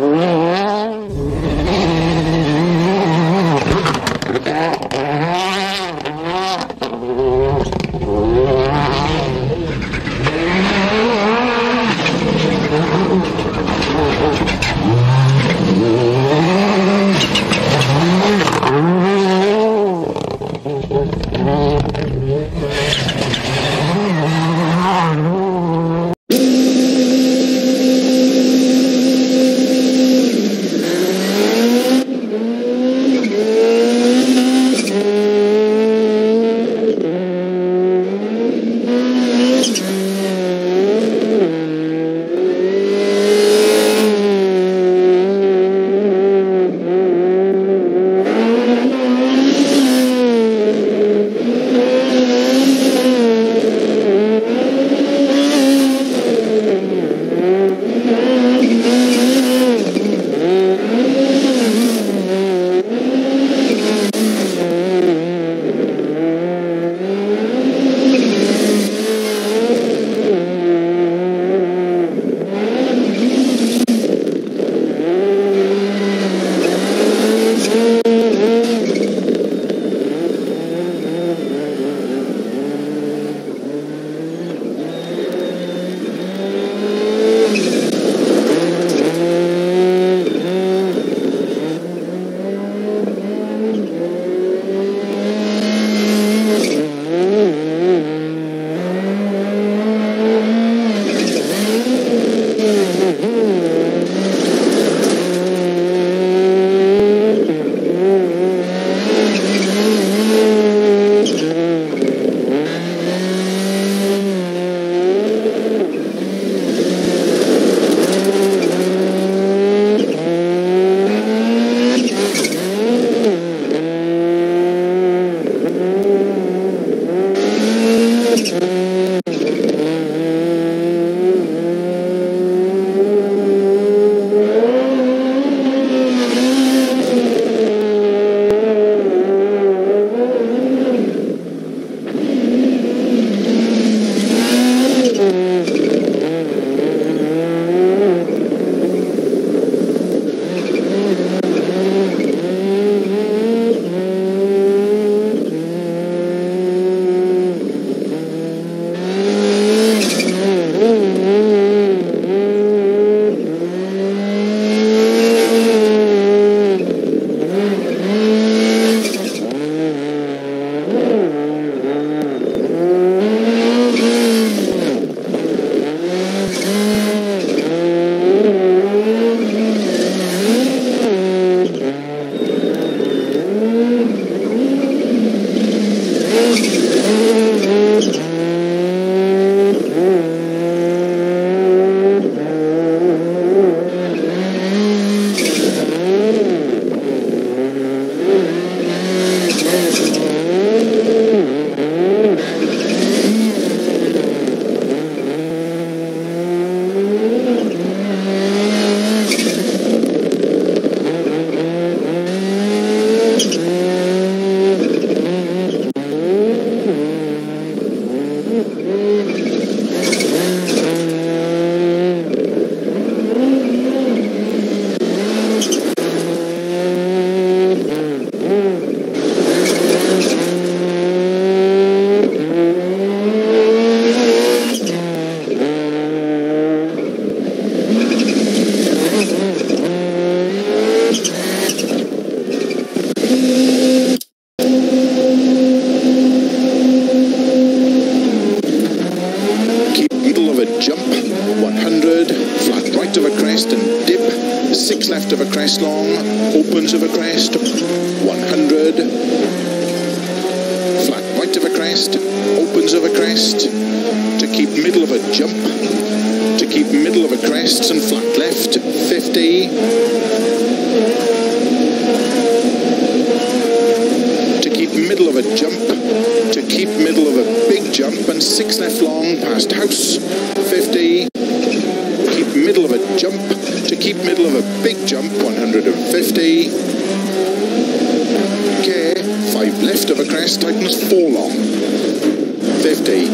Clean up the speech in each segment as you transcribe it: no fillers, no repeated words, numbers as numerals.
left of a crest long, opens of a crest, 100, flat right of a crest, opens of a crest, to keep middle of a jump, to keep middle of a crest and flat left, 50, to keep middle of a jump, to keep middle of a big jump and 6 left long past house, 50, keep middle of a jump, to keep middle of a big jump, 150, okay, 5 left of a crest, tightens 4 long, 50,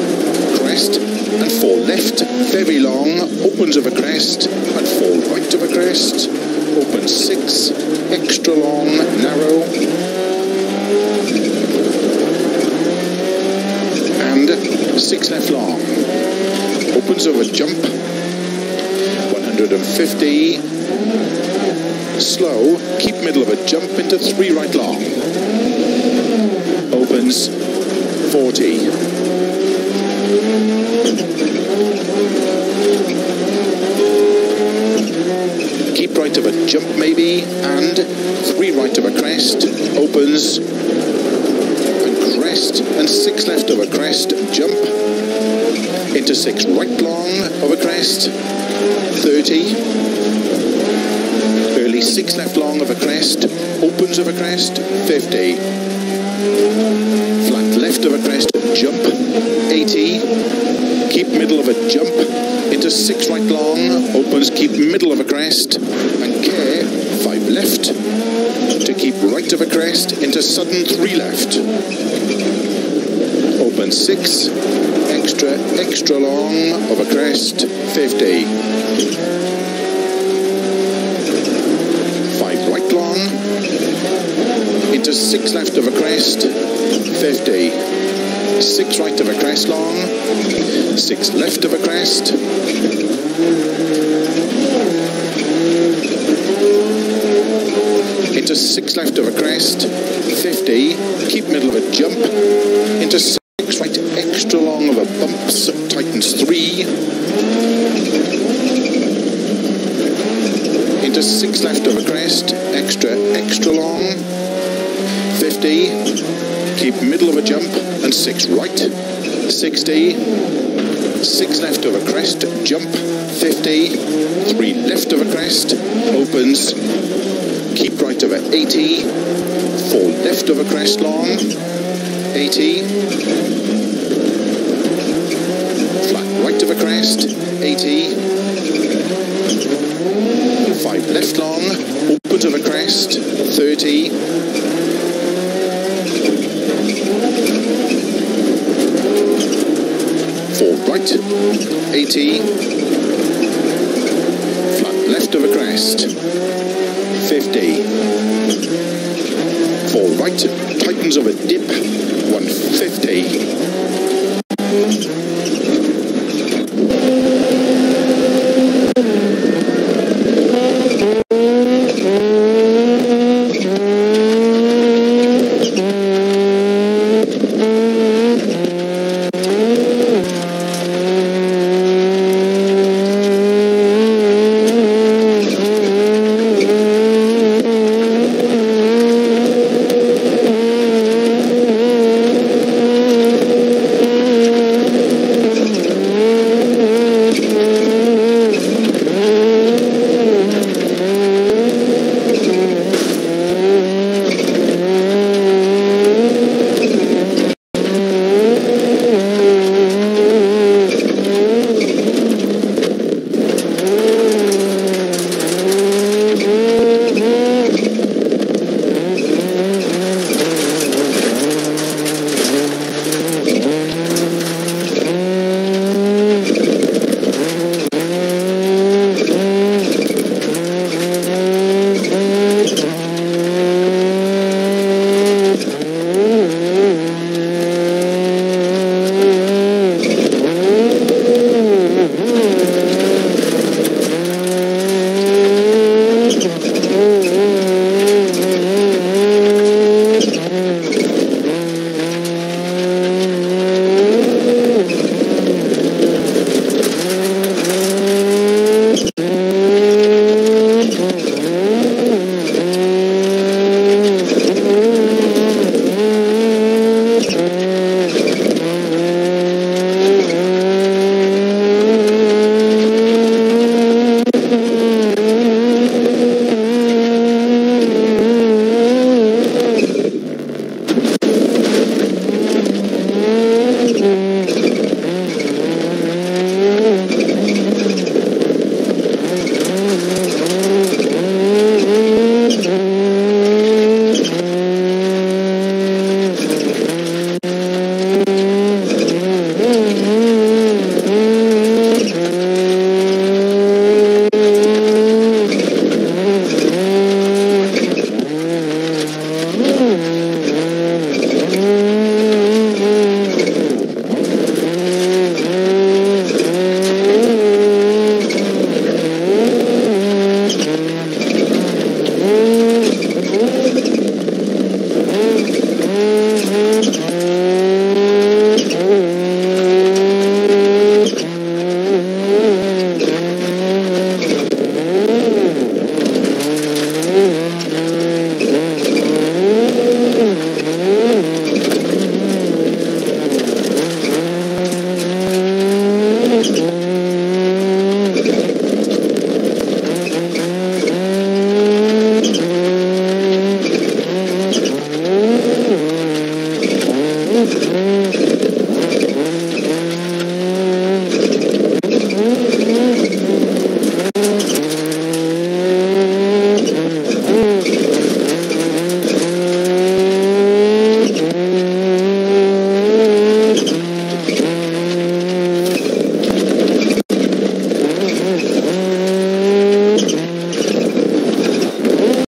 crest and 4 left, very long, opens of a crest and 4 right of a crest. crest, open 6, extra long, narrow, and 6 left long, opens over jump, 150, slow, keep middle of a jump into 3 right long, opens 40. Keep right of a jump maybe, and 3 right of a crest, opens, and crest, and 6 left of a crest, jump, into 6 right long of a crest, 30, early 6 left long of a crest, opens of a crest, 50, flat left of a crest, jump, 80, keep middle of a jump, into 6 right long, opens, keep middle of a crest, and care, 5 left, to keep right of a crest, into sudden 3 left, open 6, extra long of a crest, 50, 5 right long, into 6 left of a crest, 50, 6 right of a crest long, 6 left of a crest, into 6 left of a crest, 50, keep middle of a jump, into 6 right extra long of a bumps, tightens 3, into 6 left of a crest, extra long, 50, keep middle of a jump, and 6 right, 60, 6 left of a crest, jump, 50, 3 left of a crest, opens, keep right of a 80, 4 left of a crest long, 80, flat right of a crest, 80, 5 left long, opens of a crest, 30, 4 right, 80, flat left of a crest, 50, 4 right, tightens of a dip, 150. left.